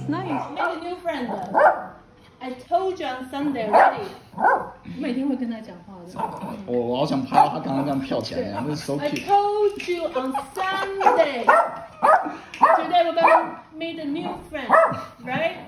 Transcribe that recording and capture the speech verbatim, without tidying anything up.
nice. Make a new friend. I told you on Sunday already. 我每天会跟他讲话的。 我我好想拍到他刚刚这样跳起来，那是 so I cute。 told you on Sunday. Today we're gonna meet a new friend, right?